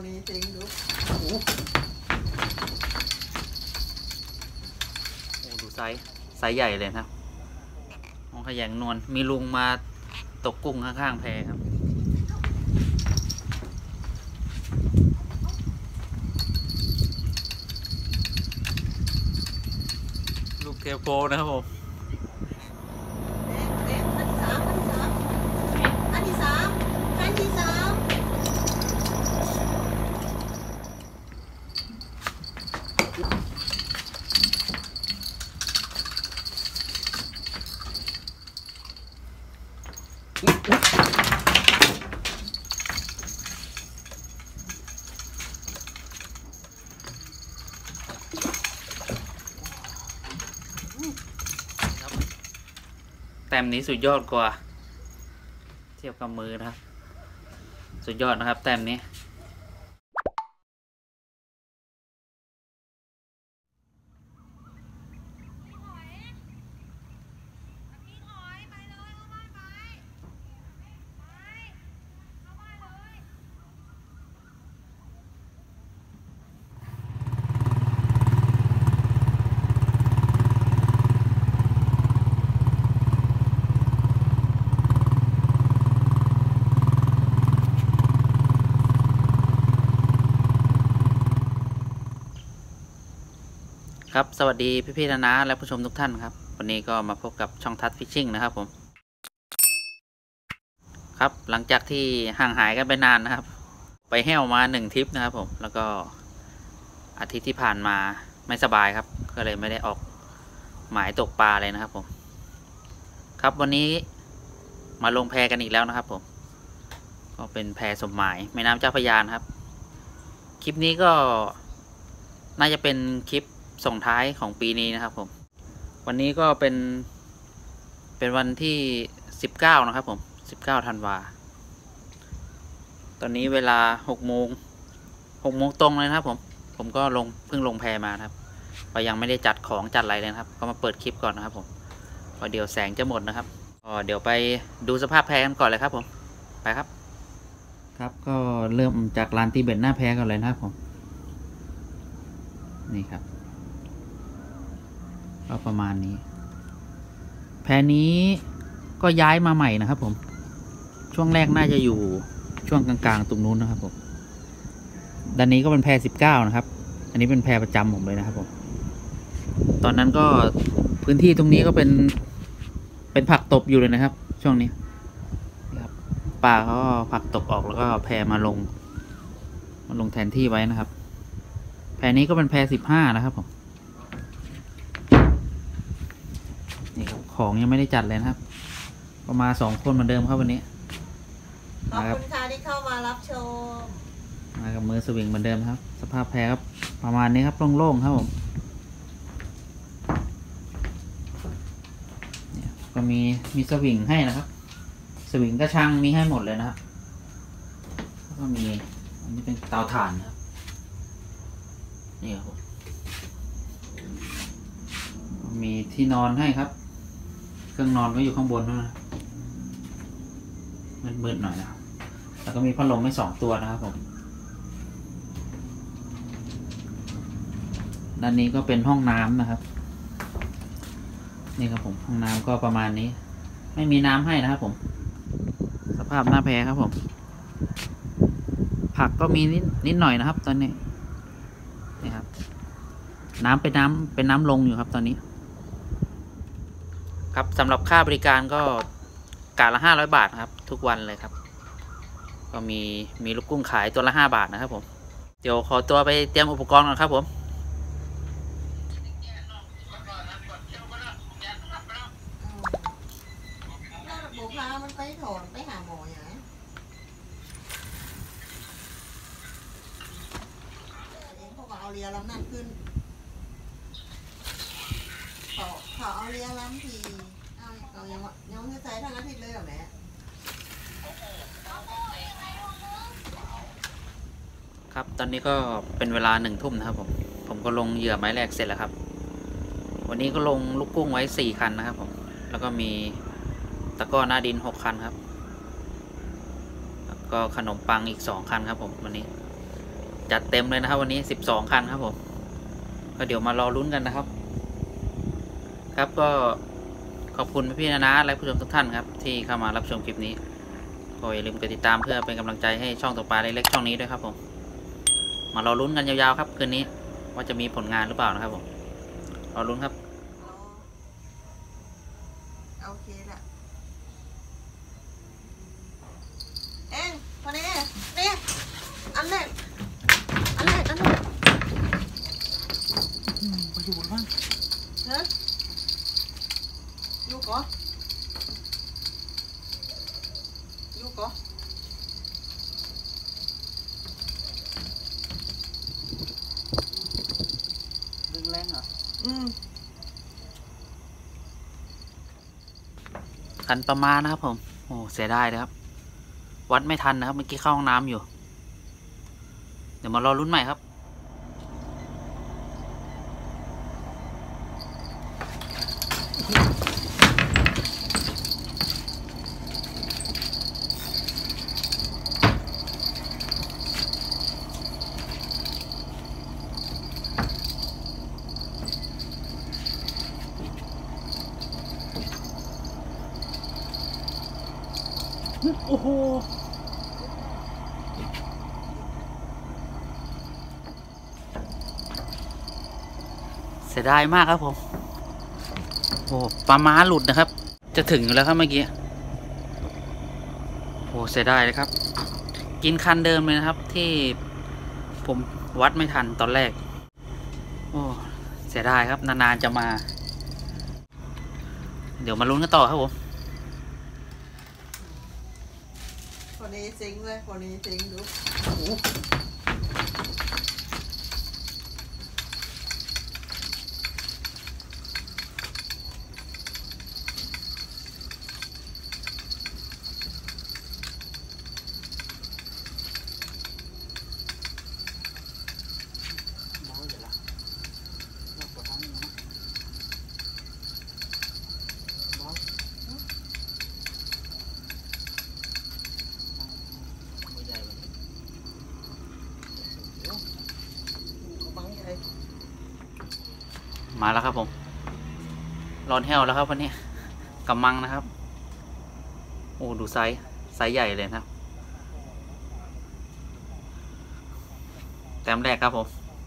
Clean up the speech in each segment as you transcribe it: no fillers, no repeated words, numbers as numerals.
มีจริงดูโอ้ดูไซส์ใหญ่เลยนะมองขยงนวลมีลุงมาตกกุ้งข้างๆแพครับลูกเทโปนะครับผมอันที่สามแต้มนี้สุดยอดกว่าเทียบกับมือนะครับสุดยอดนะครับแต้มนี้ครับสวัสดีพี่ๆนะและผู้ชมทุกท่านครับวันนี้ก็มาพบกับช่องทัศน์ฟิชชิ่งนะครับผมครับหลังจากที่ห่างหายกันไปนานนะครับไปแห้วมา1 ทริปนะครับผมแล้วก็อาทิตย์ที่ผ่านมาไม่สบายครับก็เลยไม่ได้ออกหมายตกปลาเลยนะครับผมครับวันนี้มาลงแพกันอีกแล้วนะครับผมก็เป็นแพสมหมายแม่น้ำเจ้าพระยาครับคลิปนี้ก็น่าจะเป็นคลิปส่งท้ายของปีนี้นะครับผมวันนี้ก็เป็นวันที่19นะครับผม19 ธันวาตอนนี้เวลา6 โมงตรงเลยนะครับผมก็เพิ่งลงแพมานะครับก็ยังไม่ได้จัดของจัดอะไรเลยนะครับก็มาเปิดคลิปก่อนนะครับผมก็เดี๋ยวแสงจะหมดนะครับก็เดี๋ยวไปดูสภาพแพกันก่อนเลยครับผมไปครับครับก็เริ่มจากลานตีเบ็ดหน้าแพก่อนเลยนะครับผมนี่ครับก็ประมาณนี้แพนี้ก็ย้ายมาใหม่นะครับผมช่วงแรกน่าจะอยู่ช่วงกลางๆตรงนู้นนะครับผมด้านนี้ก็เป็นแพ19นะครับอันนี้เป็นแพประจำผมเลยนะครับผมตอนนั้นก็พื้นที่ตรงนี้ก็เป็นผักตบอยู่เลยนะครับช่วงนี้ครับป่าเขาก็ผักตบออกแล้วก็แพมาลงแทนที่ไว้นะครับแพนี้ก็เป็นแพ15นะครับผมนี่ครับของยังไม่ได้จัดเลยนะครับก็มา2 คนเหมือนเดิมครับวันนี้ขอบคุณค่ะที่เข้ามารับชมมากับมือสวิงเหมือนเดิมครับสภาพแพครับประมาณนี้ครับโล่งๆครับผมเนี่ยก็มีสวิงให้นะครับสวิงกระชังมีให้หมดเลยนะครับแล้วก็มีอันนี้เป็นเตาถ่านนะครับนี่ครับผมมีที่นอนให้ครับเครื่องนอนก็อยู่ข้างบนนะมืดๆหน่อยนะแล้วก็มีพัดลมให้2 ตัวนะครับผมด้านนี้ก็เป็นห้องน้ำนะครับนี่ครับผมห้องน้ำก็ประมาณนี้ไม่มีน้ำให้นะครับผมสภาพหน้าแพครับผมผักก็มีนิดหน่อยนะครับตอนนี้นี่ครับน้ำเป็นน้ำลงอยู่ครับตอนนี้ครับสำหรับค่าบริการก็กะละ500 บาทครับทุกวันเลยครับก็มีลูกกุ้งขายตัวละ5 บาทนะครับผมเดี๋ยวขอตัวไปเตรียมอุปกรณ์ก่อนครับผมบุพามันไปถอนไปหาหมออย่างนี้พวกเอาเรียลำนั่นขึ้นเขาเอาเรียลำทีเอายังจะใช้ทั้งอาทิตย์เลยเหรอแม่ครับตอนนี้ก็เป็นเวลา1 ทุ่มนะครับผมก็ลงเหยื่อไม้แรกเสร็จแล้วครับวันนี้ก็ลงลูกกุ้งไว้4 คันนะครับผมแล้วก็มีตะกร้อหน้าดิน6 คันครับแล้วก็ขนมปังอีก2 คันครับผมวันนี้จัดเต็มเลยนะครับวันนี้12 คันครับผมก็เดี๋ยวมารอลุ้นกันนะครับครับก็ขอบคุณพี่ๆนะและผู้ชมทุกท่านครับที่เข้ามารับชมคลิปนี้ก็อย่าลืมกดติดตามเพื่อเป็นกำลังใจให้ช่องตกปลาเล็กๆช่องนี้ด้วยครับผมมารอลุ้นกันยาวๆครับคืนนี้ว่าจะมีผลงานหรือเปล่านะครับผมรอลุ้นครับโอเคละเอ็งวันนี้นี่อันแรกไปอยู่บนบ้านฮะอยู่ก่อนดึงแรงเหรอคันประมาณนะครับผมโอ้เสียดายนะครับ วัดไม่ทันนะครับเมื่อกี้เข้าห้องน้ำอยู่ เดี๋ยวมารอลุ้นใหม่ครับโอ้โหเสียดายมากครับผมโอ้ปลาม้าหลุดนะครับจะถึงอยู่แล้วครับเมื่อกี้โอ้เสียดายเลยครับกินคันเดิมเลยนะครับที่ผมวัดไม่ทันตอนแรกโอ้เสียดายครับนานๆจะมาเดี๋ยวมาลุ้นกันต่อครับผมคนนี้ซิงเลยคนนี้ซิงดูมาแล้วครับผมร้อนแห้วแล้วครับวันนี้กำมังนะครับโอ้ดูไซส์ใหญ่เลยนะครับแต้มแรกครับผม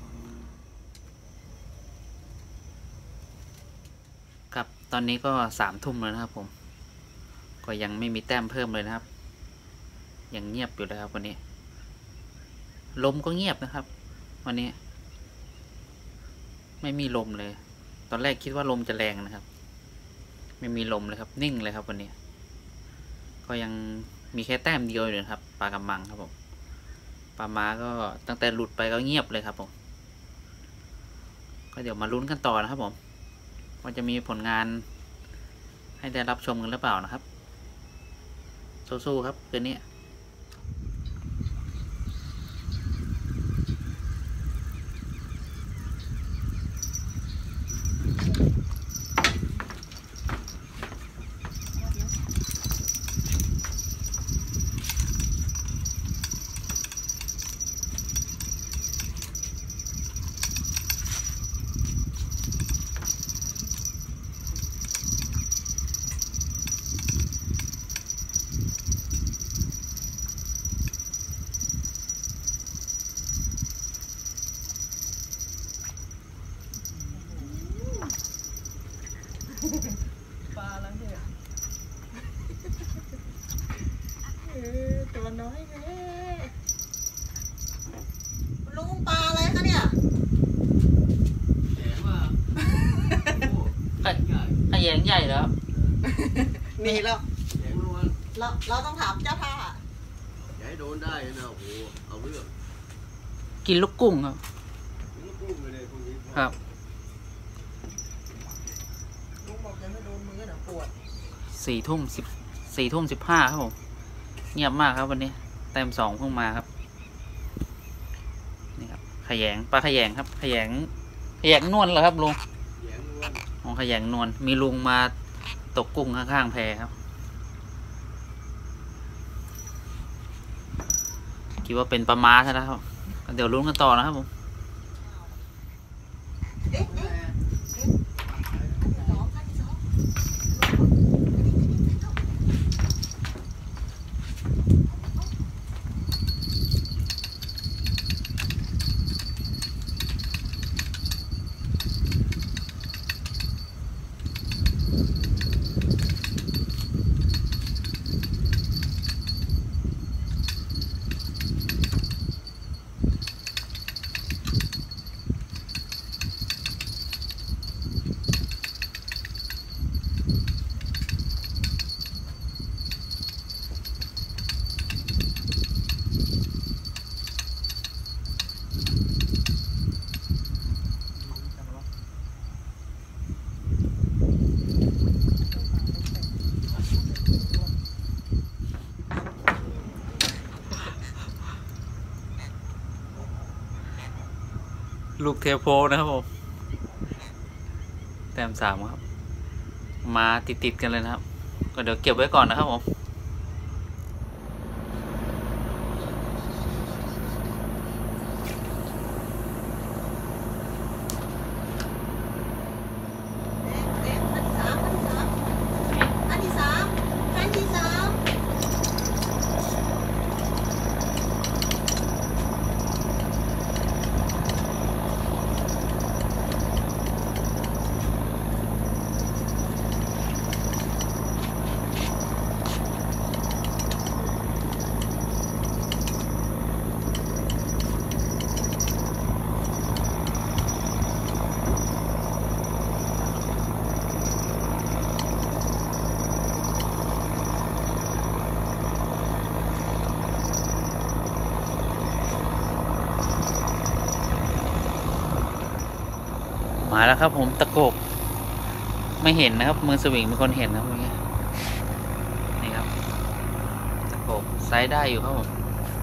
ครับตอนนี้ก็3 ทุ่มแล้วนะครับผมก็ยังไม่มีแต้มเพิ่มเลยนะครับยังเงียบอยู่เลยครับวันนี้ลมก็เงียบนะครับวันนี้ไม่มีลมเลยตอนแรกคิดว่าลมจะแรงนะครับไม่มีลมเลยครับนิ่งเลยครับวันนี้ก็ยังมีแค่แต้มเดียวอยู่นะครับปลากำมังครับผมปลาม้าก็ตั้งแต่หลุดไปก็เงียบเลยครับผมก็เดี๋ยวมาลุ้นกันต่อนะครับผมว่าจะมีผลงานให้ได้รับชมกันหรือเปล่านะครับสู้ๆครับคืนนี้ปลาแล้วเนี่ยตัวน้อยเลยลุงปลาอะไรคะเนี่ยขยงใหญ่แล้วมีแล้วเราต้องถามเจ้าท่าอย่าให้โดนได้นะโอ้โหเอาเรื่องกินลูกกุ้งครับลูกกุ้งเลยพวกนี้ครับลุงบอกจะไม่โดนมือนะปวด 4 ทุ่ม 15ครับผมเงียบมากครับวันนี้แต้ม2เพิ่งมาครับนี่ครับขยงปลาขยงครับขยงนวลเหรอครับลุงขยงนวลมีลุงมาตกกุ้งข้างๆแพครับคิดว่าเป็นปลาม้าใช่ไหมครับก็เดี๋ยวลุ้นกันต่อนะครับผมเอ๊ะสองคันที่สองลูกเทโพนะครับผมแต้ม3ครับมาติดกันเลยนะครับก็เดี๋ยวเก็บไว้ก่อนนะครับผมคันที่สามมาแล้วครับผมตะโกบไม่เห็นนะครับมือสวิงเป็นคนเห็นนะครับเมื่อกี้นี่ครับตะโกบไซส์ได้อยู่ครับผม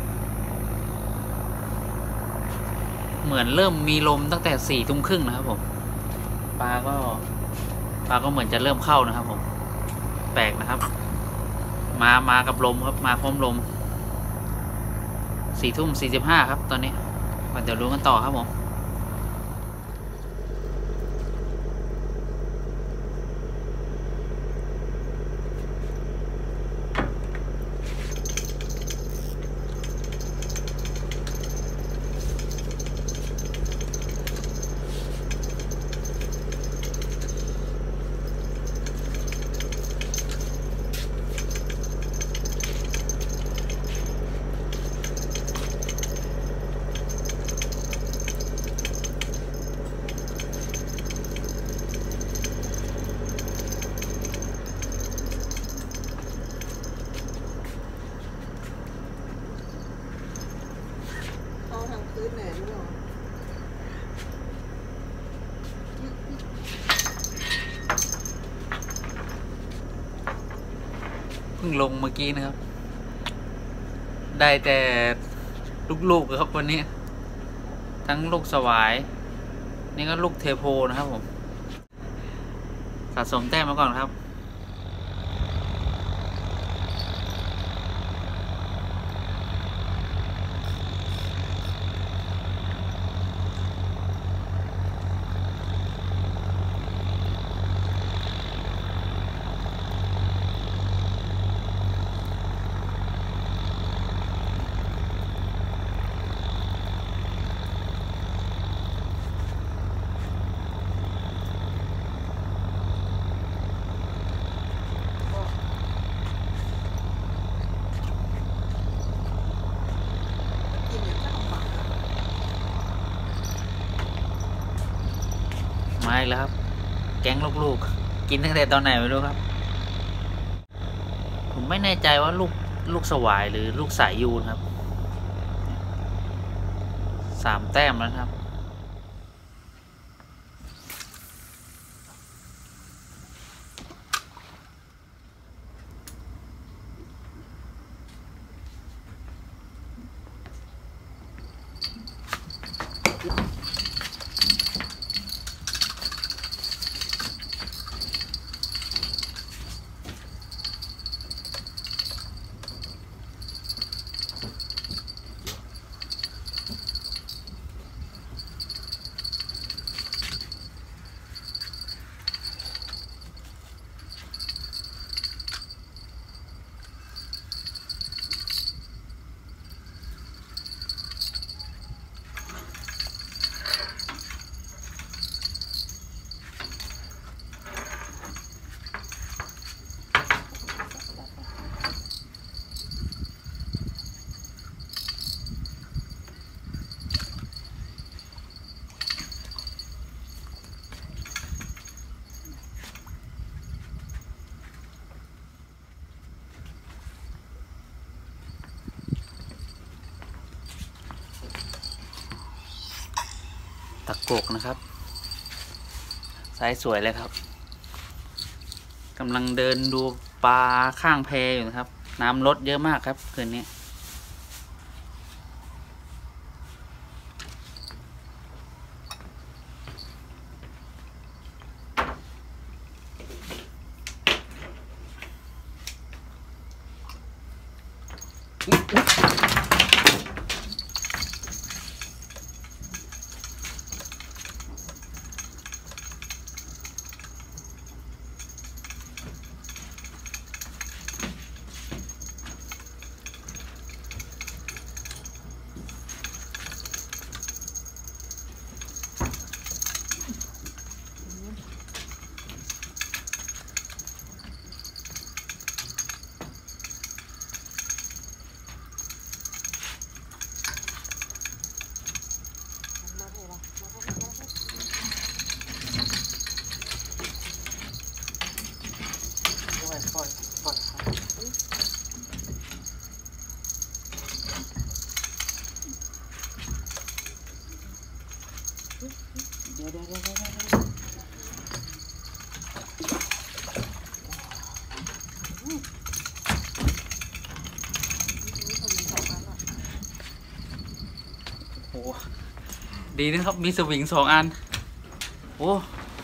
เหมือนเริ่มมีลมตั้งแต่4 ทุ่มครึ่งนะครับผมปลาก็เหมือนจะเริ่มเข้านะครับผมแปลกนะครับมากับลมครับมาพร้อมลม4:45ครับตอนนี้เดี๋ยวรู้กันต่อครับผมเอาทางพื้นเลยนี่หรอเพิ่งลงเมื่อกี้นะครับได้แต่ลูกๆครับวันนี้ทั้งลูกสวายนี่ก็ลูกเทโพนะครับผมสะสมแต้มมาก่อนครับมาอีกแล้วครับแก๊งลูกๆกินตั้งแต่ตอนไหนไม่รู้ครับผมไม่แน่ใจว่าลูกสวายหรือลูกสายยูนครับ3 แต้มแล้วครับตะกกนะครับไซส์สวยเลยครับกำลังเดินดูปลาข้างแพอยู่นะครับ น้ำลดเยอะมากครับคืนนี้เดี๋ยวโอ้ดีนะครับมีสวิง2 อันโอ้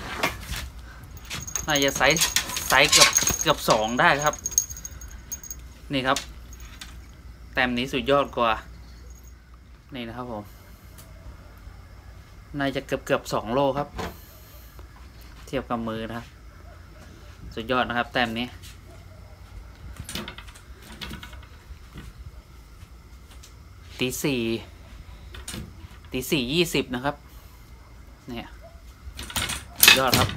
น่าจะไซส์เกือบ2ได้ครับนี่ครับแต้มนี้สุดยอดกว่านี่นะครับผมน่าจะเกือบ2 โลครับเทียบกับมือนะครับสุดยอดนะครับแต้มนี้ตี 4:20นะครับเนี่ยสุดยอดครับ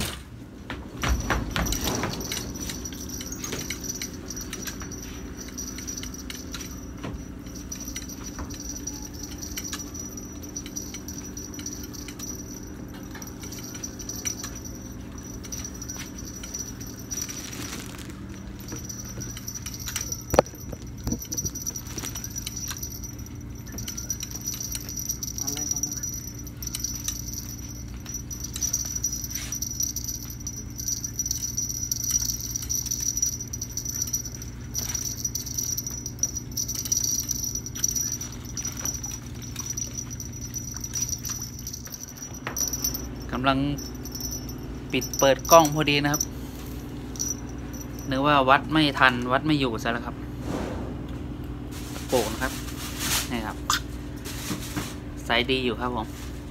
กำลังเปิดกล้องพอดีนะครับนึกว่าวัดไม่ทันวัดไม่อยู่ซะแล้วครับโป่งนะครับนี่ครับไซส์ดีอยู่ครับผม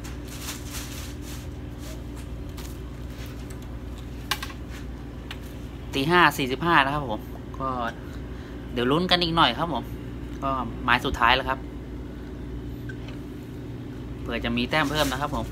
ตี 5:45นะครับผมก็เดี๋ยวลุ้นกันอีกหน่อยครับผมก็หมายสุดท้ายแล้วครับเผื่อจะมีแต้มเพิ่มนะครับผม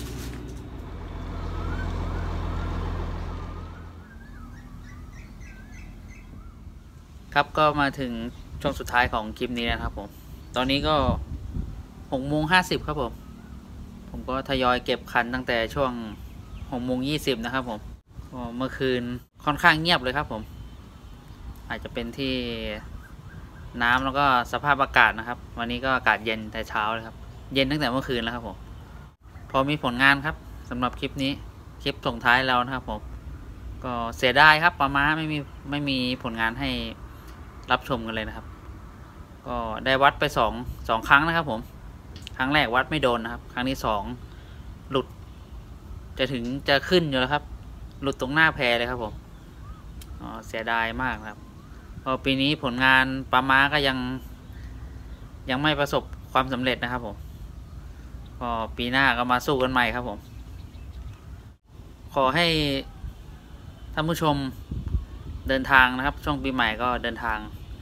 ครับก็มาถึงช่วงสุดท้ายของคลิปนี้นะครับผมตอนนี้ก็6:50ครับผมก็ทยอยเก็บคันตั้งแต่ช่วง6:20นะครับผมเมื่อคืนค่อนข้างเงียบเลยครับผมอาจจะเป็นที่น้ำแล้วก็สภาพอากาศนะครับวันนี้ก็อากาศเย็นแต่เช้าเลยครับเย็นตั้งแต่เมื่อคืนแล้วครับผมพอมีผลงานครับสำหรับคลิปนี้คลิปส่งท้ายแล้วนะครับผมก็เสียดายครับปลาม้าไม่มีผลงานให้รับชมกันเลยนะครับก็ได้วัดไปสองครั้งนะครับผมครั้งแรกวัดไม่โดนนะครับครั้งที่2หลุดจะขึ้นอยู่แล้วครับหลุดตรงหน้าแพเลยครับผมเสียดายมากครับปีนี้ผลงานปลาม้าก็ยังไม่ประสบความสำเร็จนะครับผมก็ปีหน้าก็มาสู้กันใหม่ครับผมขอให้ท่านผู้ชมเดินทางนะครับช่วงปีใหม่ก็เดินทาง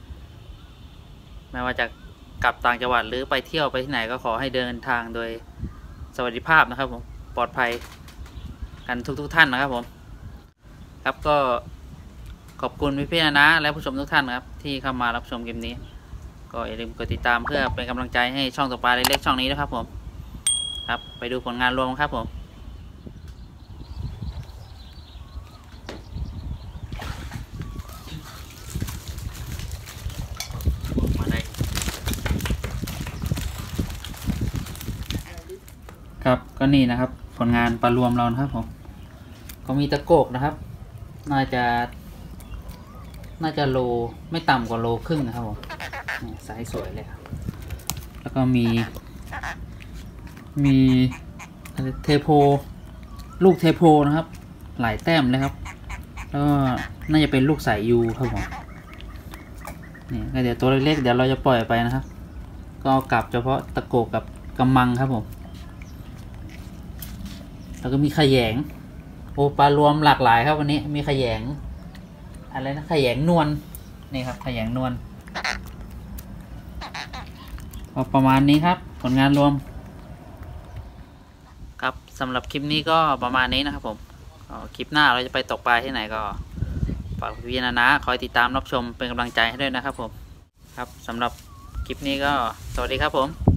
ไม่ว่าจะกลับต่างจังหวัดหรือไปเที่ยวไปที่ไหนก็ขอให้เดินทางโดยสวัสดิภาพนะครับผมปลอดภัยกันทุกท่านนะครับผมครับก็ขอบคุณพี่ๆนะและผู้ชมทุกท่านครับที่เข้ามารับชมคลิปนี้ก็อย่าลืมกดติดตามเพื่อเป็นกำลังใจให้ช่องตกปลาเล็กๆช่องนี้นะครับผมครับไปดูผลงานรวมครับผมครับก็นี่นะครับ ผลงานปลารวมเรานะครับผมก็มีตะโกกนะครับ น่าจะโลไม่ต่ำกว่าโลครึ่งนะครับผมไซส์สวยเลยครับแล้วก็มีเทโพลูกเทโพนะครับหลายแต้มเลยครับแล้วก็น่าจะเป็นลูกสายยูครับผมนี่ก็เดี๋ยวตัวเล็กๆเดี๋ยวเราจะปล่อยไปนะครับก็เอากลับเฉพาะตะโกกกับกำมังครับผมแล้วก็มีขยงโอ้ปลารวมหลากหลายครับวันนี้มีขยงอะไรนะขยงนวลนี่ครับขยงนวลก็ประมาณนี้ครับผลงานรวมครับสำหรับคลิปนี้ก็ประมาณนี้นะครับผมคลิปหน้าเราจะไปตกปลาที่ไหนก็ฝากพี่นะคอยติดตามรับชมเป็นกำลังใจให้ด้วยนะครับผมครับสำหรับคลิปนี้ก็สวัสดีครับผม